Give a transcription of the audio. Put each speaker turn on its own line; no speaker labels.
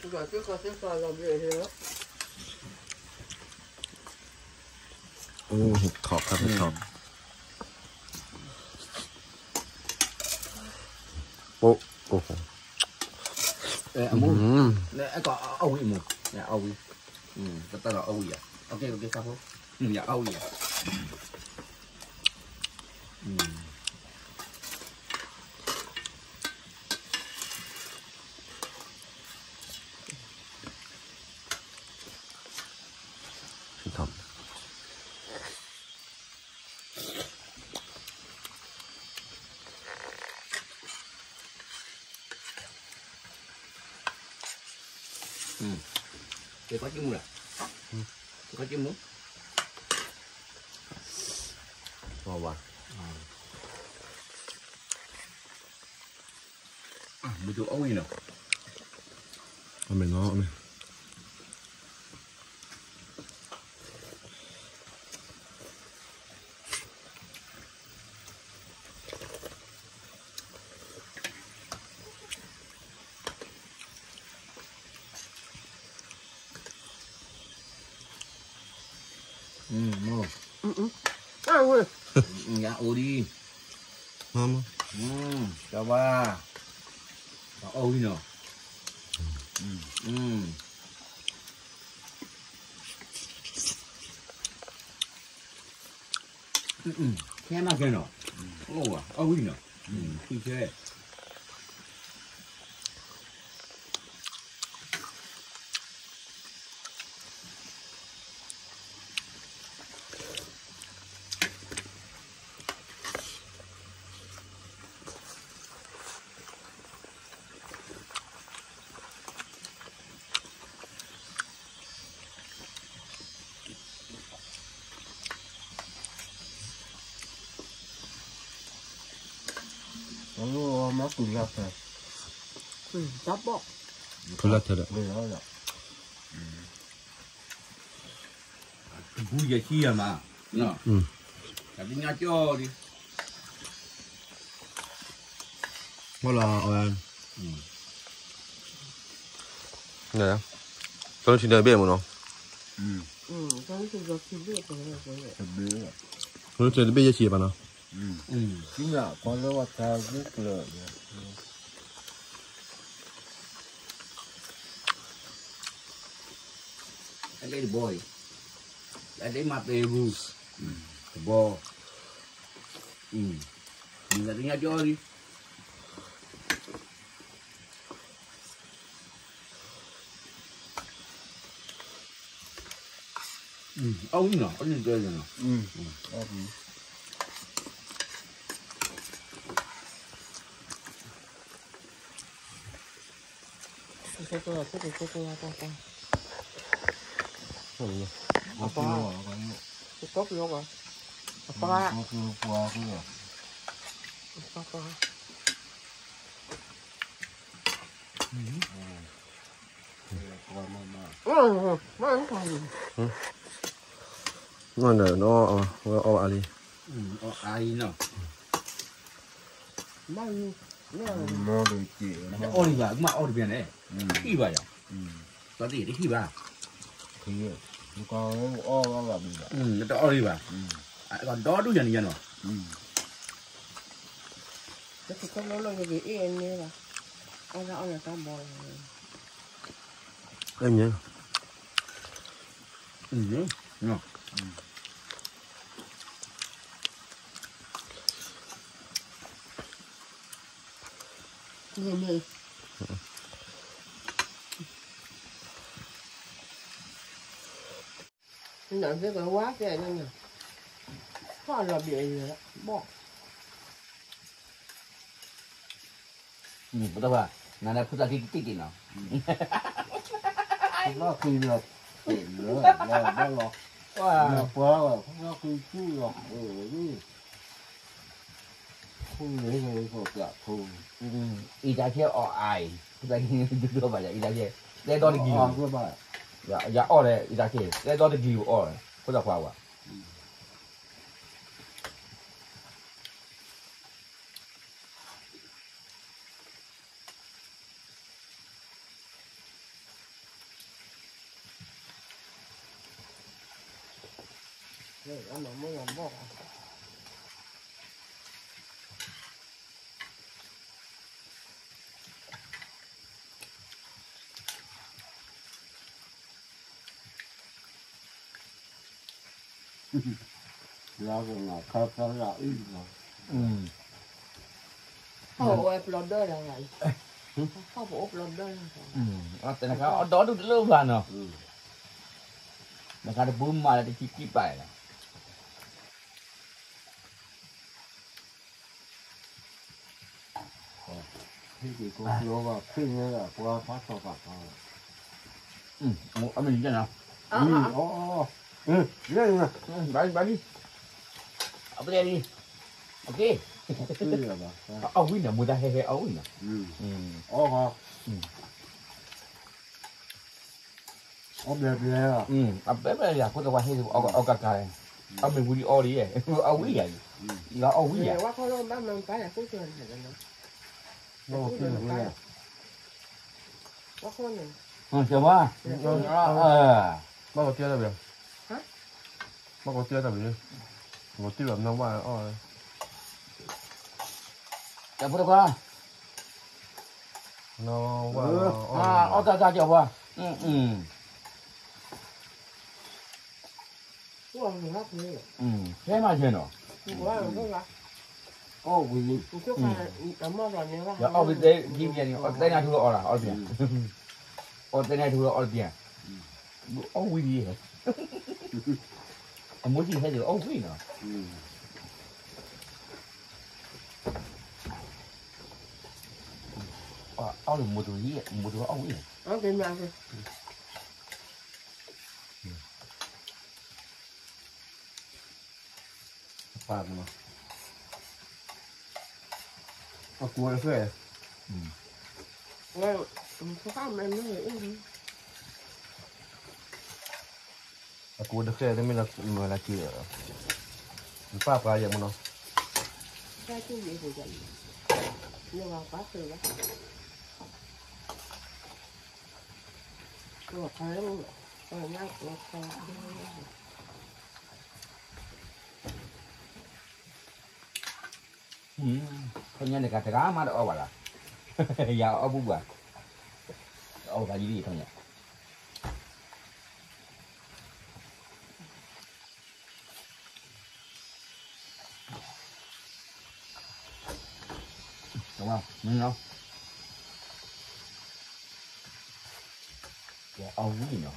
Rồi chứ coi chứ coi làm gì nữa.
Thọtครับthọtโอ้โห
nè có âu gì một nhà âu gì ta là âu gì à ok sao không nhà âu gì à
thọt
Để có chim rồi. Có chim muốn.
ngon quá
Một chỗ ôi nào.
mình ngon này
Ngon.
Ăn rồi.
Nhà ôi đi.
ngon
Chào ba. Ôi nào. Khen nào kia nào. Ôi à, ôi nào. Khi chơi.
nó mắc cùi lạt rồi
Chắp bọ.
cùi lạt thật đấy
Bây giờ vui vậy chi mà nè cả đi nhà cho đi
nó là ăn này tôi chỉ đợi biết một nó
Cái gì đó thì biết rồi.
tôi chỉ biết gì mà nó
chính là con nó ta rất là
anh lấy boy anh lấy mặt để vu bò mình là đi nhà cho đi ông nào ông nhìn chơi rồi nào
Cái
Apa?
cốc luôn rồi. Apa?
Qua cái rồi.
Apa?
ngon rồi nó ali
ai nào
Bao nhiêu?
Nó được chị.
Oliver cũng mà Oliver này khi vậy à có gì đi khi bà
Thì con nó o nó làm gì
nó to Oliver còn đó đúng dần dần rồi
Cái thì có nó cái gì yên như là ăn ra ăn là tao bò.
em nhớ
ngon
Nhìn đi. Nó sẽ có quá cái này nè. Khó là bị gì đó. Bỏ.
betul ba nana putar kiki nào
nó khi là tiền nữa là nó lọt nó quá là nó khi chú lọt đi không nghĩ về một cả thù
y ra kia ở ai putar kiki dulu ba ya y ra kia để đó đi
ngon các bạn
ya ở đây y ra kia để đó đi ghi ở putar qua wa
Rồi ăn mà mới làm bò.
Lo rồi là khơi là ít rồi.
Không ép lót đôi là vậy. Không ép lót đôi là vậy.
แต่นะครับเอาดอดูเริ่มแล้วเนาะนะครับบุ้มมาแล้วที่คิดไปแล้ว
Thì cô lo vào khi là qua phát cho bạn thôi.
Ở mình thế nào
Lên nè.
bán đi ở bên đây đi ok
Cái là bà.
ấu quý nè mua ra hay ấu nè
Hả? Đẹp à.
ở bên đây là có tao qua hay ấu cà cà ở mình vui đi ấu đi ấu quý vậy là ấu quý vậy
Quá khó lắm, bác mình phải là cuối tuần phải là nó.
Nó cái này.
Quá khó này.
chờ ba
bác có tia ra biển
Hả?
bác có tia ra biển một tia làm năm qua ôi
chờ bữa qua
nó qua
ấu cà cà chờ ba
Quá người hấp nữa.
thế mà chơi nó
Quá người hấp là.
Ô vì
Chút là ấm mơ rồi nhớ
giờ ấu bên đây kim vậy ở đây này thua ấu là ấu biển ở đây này thua ấu biển ấu quý gì hả muốn gì hay được ấu quý nữa ấu được một túi ấu quý
Ăn cái nào rồi.
phạt mà cua nó phê
Nghe, có khác mà em nói vậy không?
cua được phê thế mình là chữ pháp ra vậy mà nó
Cái gì thì vậy. Nhưng mà quá từ đó. Nhưng mà thấy không? Rồi nhá, nó không.
không nhân này cả cái mà đâu bảo là giờ ở bún bò ô cái gì không nhỉ đúng không không ấu gì nữa